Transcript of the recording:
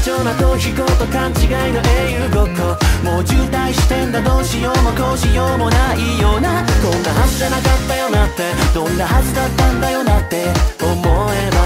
緒な逃避行と勘違いの英雄ごっこ。もう渋滞してんだどうしようもこうしようもないよな。こんなはずじゃなかったよなって、どんなはずだったんだよなって思えば